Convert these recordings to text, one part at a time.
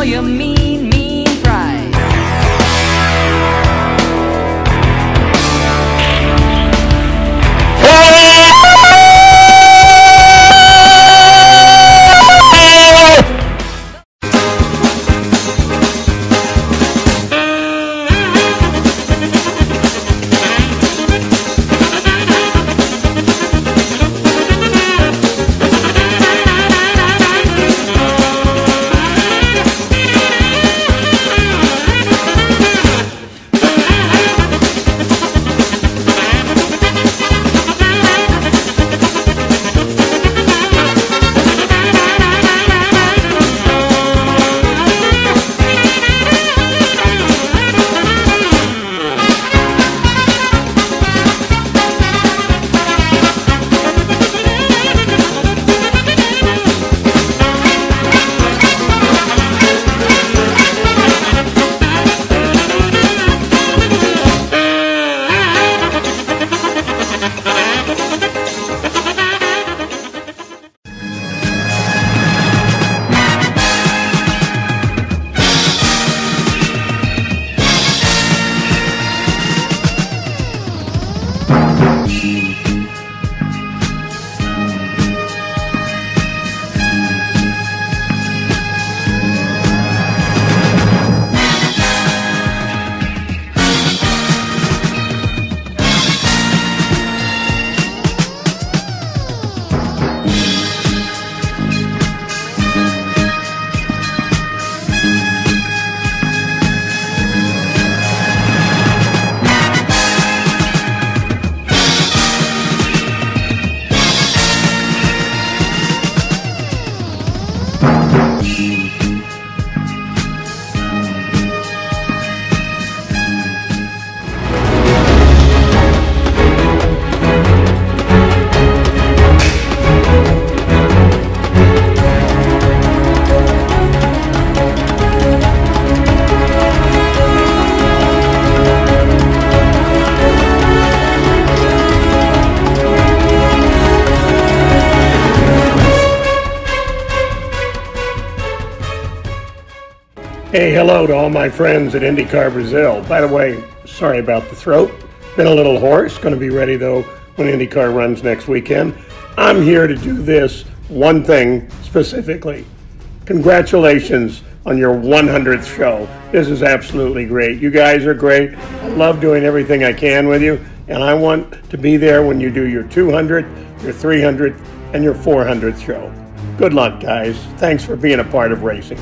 for your mean, mean pride. Hey, hello to all my friends at IndyCar Brazil. By the way, sorry about the throat. Been a little hoarse. Going to be ready, though, when IndyCar runs next weekend. I'm here to do this one thing specifically. Congratulations on your 100th show. This is absolutely great. You guys are great. I love doing everything I can with you, and I want to be there when you do your 200th, your 300th, and your 400th show. Good luck, guys. Thanks for being a part of racing.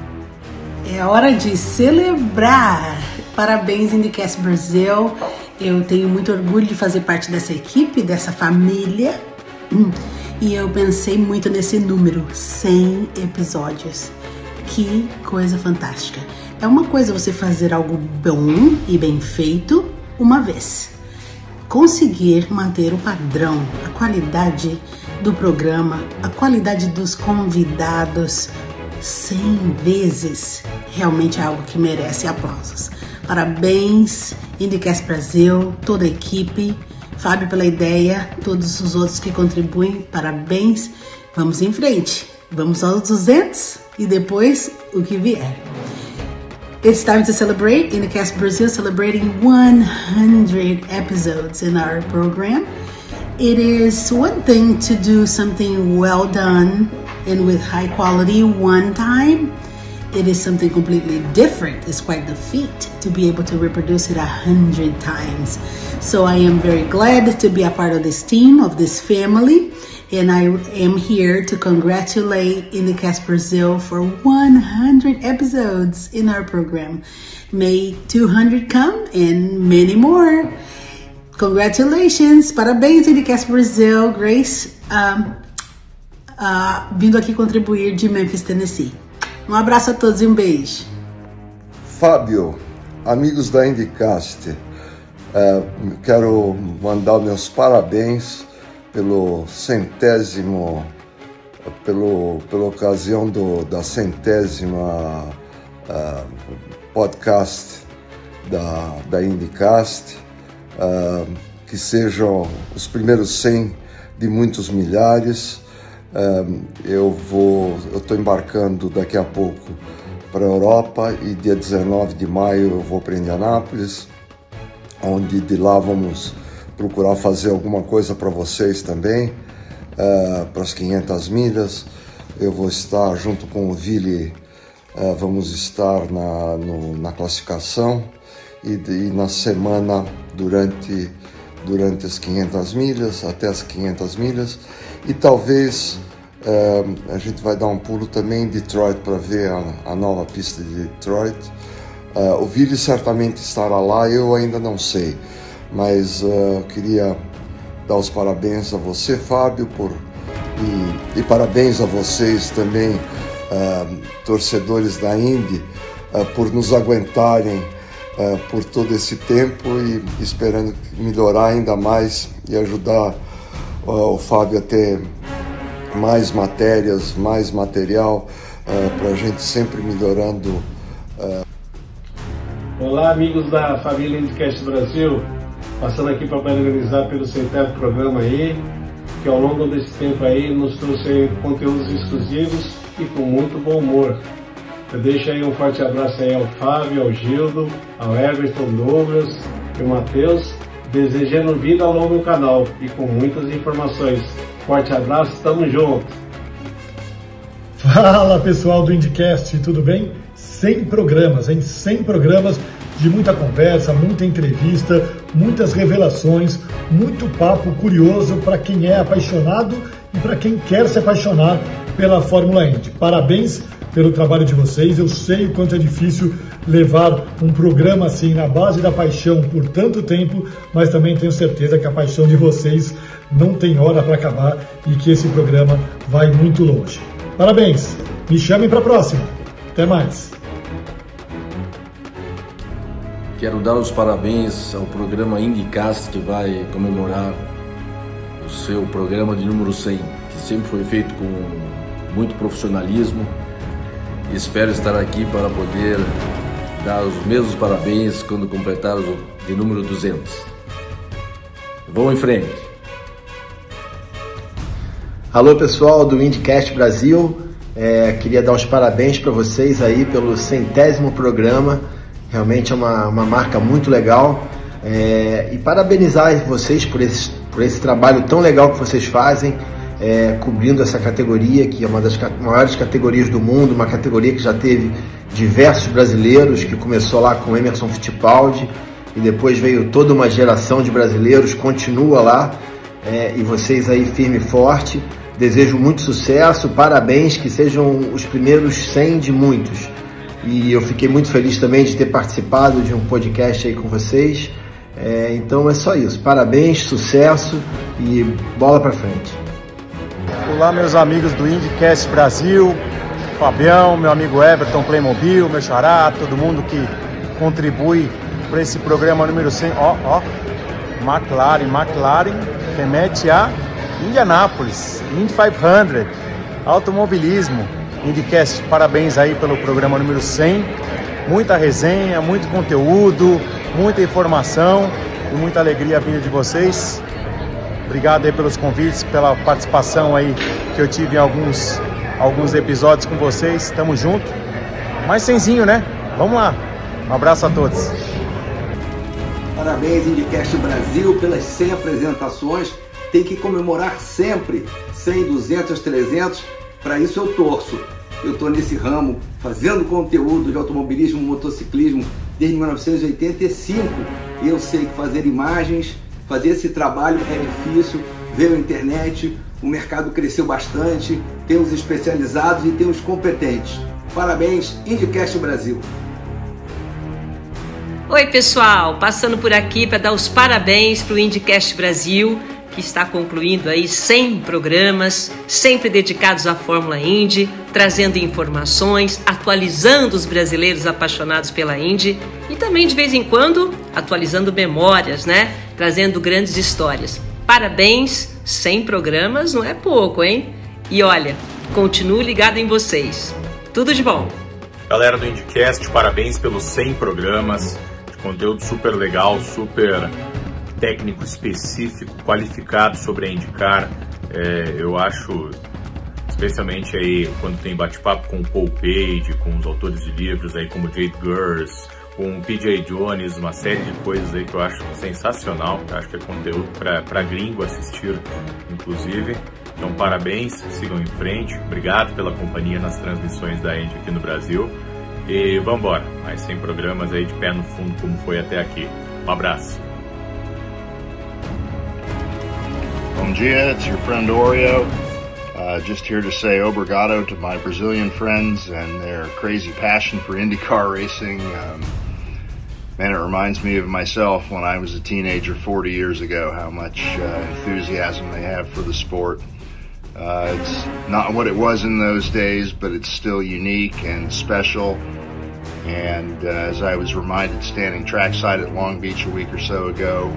É hora de celebrar! Parabéns, IndyCast Brasil! Eu tenho muito orgulho de fazer parte dessa equipe, dessa família. E eu pensei muito nesse número, 100 episódios. Que coisa fantástica! É uma coisa você fazer algo bom e bem feito uma vez. Conseguir manter o padrão, a qualidade do programa, a qualidade dos convidados 100 vezes, realmente é algo que merece aplausos. Parabéns, IndyCast Brasil, toda a equipe, Fábio pela ideia, todos os outros que contribuem, parabéns. Vamos em frente, vamos aos 200 e depois o que vier. It's time to celebrate. IndyCast Brazil celebrating 100 episodes in our program. It is one thing to do something well done and with high quality one time. It is something completely different. It's quite the feat to be able to reproduce it 100 times. So I am very glad to be a part of this team, of this family, and I am here to congratulate IndyCast Brazil for 100 episodes in our program. May 200 come and many more. Congratulations! Parabéns, IndyCast Brazil. Grace, vindo aqui contribuir de Memphis, Tennessee. Um abraço a todos e um beijo. Fábio, amigos da IndyCast, quero mandar meus parabéns pelo centésimo, pela ocasião da centésima podcast da IndyCast, que sejam os primeiros 100 de muitos milhares. Eu estou embarcando daqui a pouco para a Europa, e dia 19 de maio eu vou para Indianápolis, onde de lá vamos procurar fazer alguma coisa para vocês também, para as 500 milhas. Eu vou estar junto com o Vili, vamos estar na classificação e na semana durante as 500 milhas, até as 500 milhas, e talvez a gente vai dar um pulo também em Detroit para ver a nova pista de Detroit. O Vili certamente estará lá, eu ainda não sei, mas queria dar os parabéns a você, Fábio, e parabéns a vocês também, torcedores da Indy, por nos aguentarem por todo esse tempo, e esperando melhorar ainda mais e ajudar o Fábio a ter mais matérias, mais material, para a gente sempre melhorando. Olá, amigos da família IndyCast Brasil, passando aqui para parabenizar pelo 100º programa aí, que ao longo desse tempo aí nos trouxe conteúdos exclusivos e com muito bom humor. Eu deixo aí um forte abraço aí ao Fábio, ao Gildo, ao Everton, Douglas e o Matheus, desejando vida ao longo do canal e com muitas informações. Forte abraço, tamo junto! Fala pessoal do IndyCast, tudo bem? 100 programas, hein? 100 programas de muita conversa, muita entrevista, muitas revelações, muito papo curioso para quem é apaixonado e para quem quer se apaixonar pela Fórmula Indy. Parabéns pelo trabalho de vocês. Eu sei o quanto é difícil levar um programa assim na base da paixão por tanto tempo, mas também tenho certeza que a paixão de vocês não tem hora para acabar e que esse programa vai muito longe. Parabéns! Me chamem para a próxima. Até mais! Quero dar os parabéns ao programa IndyCast, que vai comemorar o seu programa de número 100, que sempre foi feito com muito profissionalismo. Espero estar aqui para poder dar os mesmos parabéns quando completar o de número 200. Vamos em frente. Alô pessoal do IndyCast Brasil, queria dar os parabéns para vocês aí pelo 100º programa. Realmente é uma marca muito legal, e parabenizar vocês por esse trabalho tão legal que vocês fazem, cobrindo essa categoria, que é uma das maiores categorias do mundo, uma categoria que já teve diversos brasileiros, que começou lá com Emerson Fittipaldi, e depois veio toda uma geração de brasileiros, continua lá, e vocês aí firme e forte. Desejo muito sucesso, parabéns, que sejam os primeiros 100 de muitos. E eu fiquei muito feliz também de ter participado de um podcast aí com vocês. Então é só isso. Parabéns, sucesso e bola pra frente. Olá, meus amigos do IndyCast Brasil, Fabião, meu amigo Everton, Playmobil, meu xará, todo mundo que contribui para esse programa número 100. McLaren remete a Indianápolis, Indy 500, automobilismo. IndyCast, parabéns aí pelo programa número 100, muita resenha, muito conteúdo, muita informação e muita alegria vinda de vocês. Obrigado aí pelos convites, pela participação aí que eu tive em alguns episódios com vocês, tamo junto. Mais 100zinho, né? Vamos lá, um abraço a todos. Parabéns IndyCast Brasil pelas 100 apresentações, tem que comemorar sempre, 100, 200, 300, para isso eu torço. Eu estou nesse ramo, fazendo conteúdo de automobilismo, motociclismo, desde 1985, e eu sei que fazer imagens, fazer esse trabalho é difícil. Veio a internet, o mercado cresceu bastante, tem os especializados e tem os competentes. Parabéns, IndyCast Brasil! Oi pessoal, passando por aqui para dar os parabéns para o IndyCast Brasil, que está concluindo aí 100 programas, sempre dedicados à Fórmula Indy, trazendo informações, atualizando os brasileiros apaixonados pela Indy e também de vez em quando atualizando memórias, né? Trazendo grandes histórias. Parabéns, 100 programas não é pouco, hein? E olha, continuo ligado em vocês. Tudo de bom! Galera do IndyCast, parabéns pelos 100 programas, de conteúdo super legal, super técnico específico, qualificado sobre a IndyCar. Eu acho especialmente aí quando tem bate-papo com o Paul Page, com os autores de livros aí como Jade Gers, com o PJ Jones, uma série de coisas aí que eu acho sensacional, eu acho que é conteúdo para gringo assistir, inclusive. Então, parabéns, sigam em frente, obrigado pela companhia nas transmissões da Indy aqui no Brasil, e vamos embora, mais 100 programas aí de pé no fundo como foi até aqui. Um abraço. Bom dia, it's your friend Oreo. Just here to say obrigado to my Brazilian friends and their crazy passion for IndyCar racing. Man, it reminds me of myself when I was a teenager 40 years ago, how much enthusiasm they have for the sport. It's not what it was in those days, but it's still unique and special. And as I was reminded standing trackside at Long Beach a week or so ago,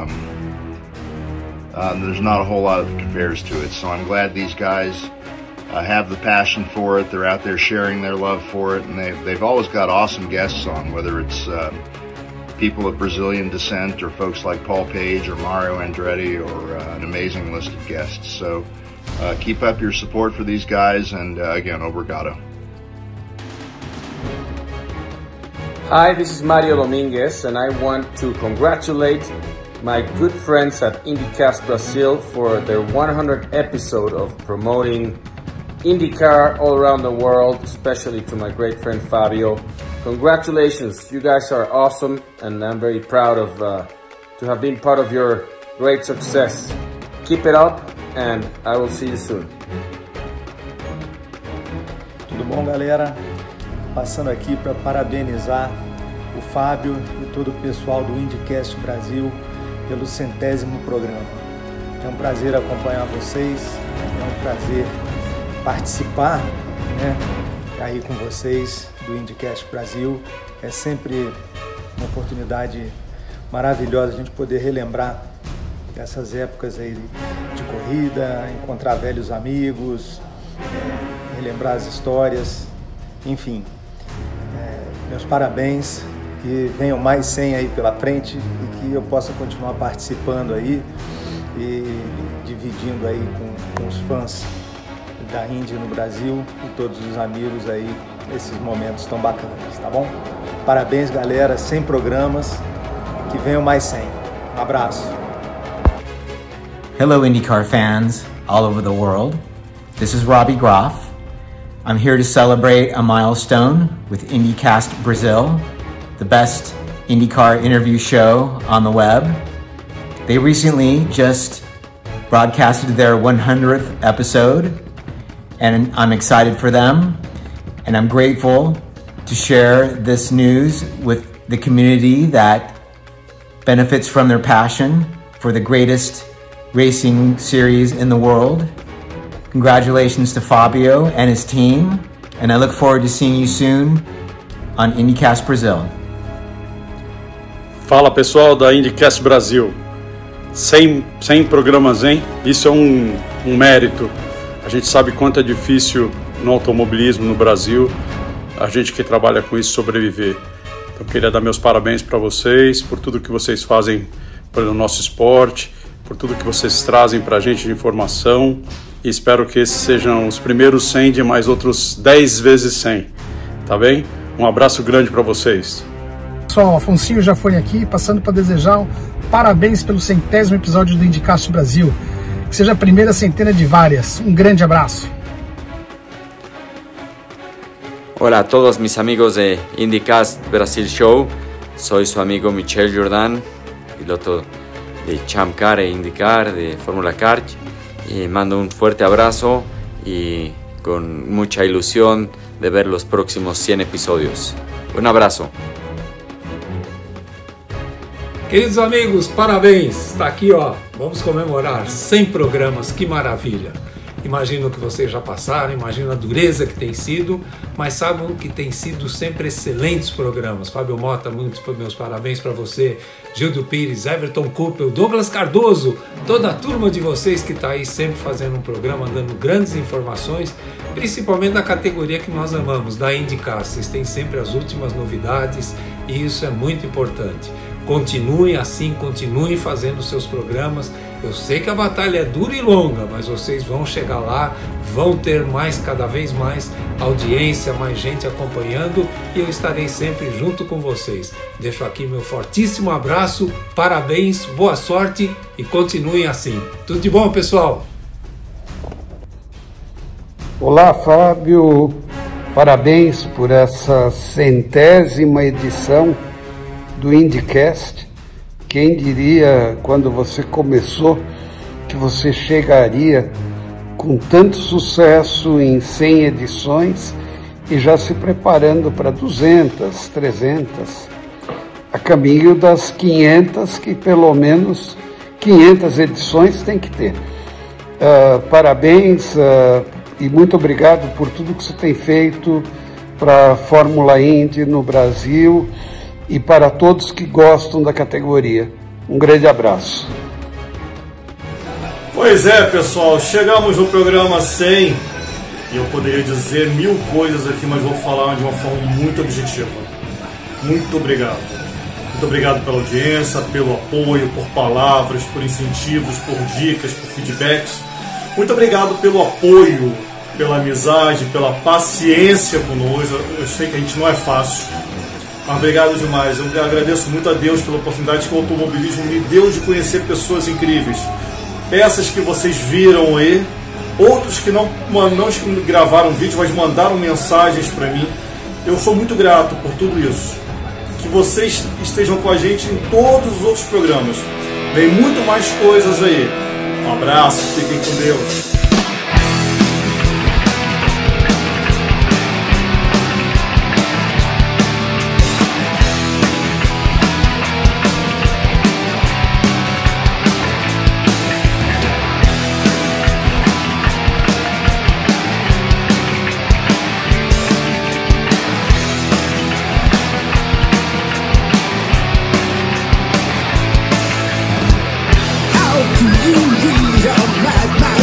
there's not a whole lot that compares to it. So I'm glad these guys have the passion for it. They're out there sharing their love for it, and they've always got awesome guests on, whether it's people of Brazilian descent or folks like Paul Page or Mario Andretti or an amazing list of guests. So keep up your support for these guys, and again, obrigado. Hi, this is Mario Dominguez, and I want to congratulate my good friends at IndyCast Brazil for their 100th episode of promoting IndyCar all around the world, especially to my great friend Fabio. Congratulations, you guys are awesome, and I'm very proud of to have been part of your great success. Keep it up, and I will see you soon. Tudo bom, galera? Passando aqui para parabenizar o Fábio e todo o pessoal do IndyCast Brasil pelo 100º programa. É um prazer acompanhar vocês, é um prazer participar, né, aí com vocês do IndyCast Brasil. É sempre uma oportunidade maravilhosa a gente poder relembrar dessas épocas aí de corrida, encontrar velhos amigos, relembrar as histórias, enfim. Meus parabéns, que venham mais 100 aí pela frente e que eu possa continuar participando aí e dividindo aí com os fãs da Indy no Brasil e todos os amigos aí esses momentos tão bacanas, tá bom? Parabéns, galera, 100 programas, que venham mais 100. Um abraço. Hello IndyCar fans all over the world. This is Robbie Groff. I'm here to celebrate a milestone with IndyCast Brazil, the best IndyCar interview show on the web. They recently just broadcasted their 100th episode, and I'm excited for them, and I'm grateful to share this news with the community that benefits from their passion for the greatest racing series in the world. Congratulations to Fabio and his team, and I look forward to seeing you soon on IndyCast Brazil. Fala pessoal da IndyCast Brasil, 100 programas, hein? Isso é um mérito. A gente sabe quanto é difícil no automobilismo no Brasil, a gente que trabalha com isso sobreviver. Então queria dar meus parabéns para vocês por tudo que vocês fazem pelo nosso esporte, por tudo que vocês trazem para a gente de informação, e espero que esses sejam os primeiros 100 de mais outros 10 vezes 100, tá bem? Um abraço grande para vocês. Pessoal, Afonsinho Jafone aqui, passando para desejar parabéns pelo 100º episódio do IndyCast Brasil. Que seja a primeira centena de várias. Um grande abraço. Hola a todos mis amigos de IndyCast Brasil Show. Soy su amigo Michel Jordan, piloto de Champ Car e IndyCar, de Fórmula Kart. Y mando un fuerte abrazo y con mucha ilusión de ver los próximos 100 episodios. Un abrazo. Queridos amigos, parabéns! Está aqui, ó. Vamos comemorar 100 programas, que maravilha! Imagino que vocês já passaram, imagino a dureza que tem sido, mas sabem que tem sido sempre excelentes programas. Fábio Mota, muitos meus parabéns para você, Gildo Pires, Everton Kuppel, Douglas Cardoso, toda a turma de vocês que está aí sempre fazendo um programa, dando grandes informações, principalmente da categoria que nós amamos, da IndyCar. Vocês têm sempre as últimas novidades e isso é muito importante. Continuem assim, continuem fazendo seus programas. Eu sei que a batalha é dura e longa, mas vocês vão chegar lá, vão ter cada vez mais audiência, mais gente acompanhando, e eu estarei sempre junto com vocês. Deixo aqui meu fortíssimo abraço, parabéns, boa sorte e continuem assim. Tudo de bom, pessoal! Olá, Fábio, parabéns por essa 100ª edição do IndyCast. Quem diria, quando você começou, que você chegaria com tanto sucesso em 100 edições e já se preparando para 200, 300, a caminho das 500, que pelo menos 500 edições tem que ter. Parabéns e muito obrigado por tudo que você tem feito para a Fórmula Indy no Brasil e para todos que gostam da categoria. Um grande abraço. Pois é, pessoal, chegamos no programa 100 e eu poderia dizer 1000 coisas aqui, mas vou falar de uma forma muito objetiva. Muito obrigado. Muito obrigado pela audiência, pelo apoio, por palavras, por incentivos, por dicas, por feedbacks. Muito obrigado pelo apoio, pela amizade, pela paciência conosco. Eu sei que a gente não é fácil. Mas obrigado demais, eu agradeço muito a Deus pela oportunidade que o automobilismo me deu de conhecer pessoas incríveis. Essas que vocês viram aí, outros que não gravaram vídeo, mas mandaram mensagens para mim. Eu sou muito grato por tudo isso. Que vocês estejam com a gente em todos os outros programas. Vem muito mais coisas aí. Um abraço, fiquem com Deus. How do you read a madman?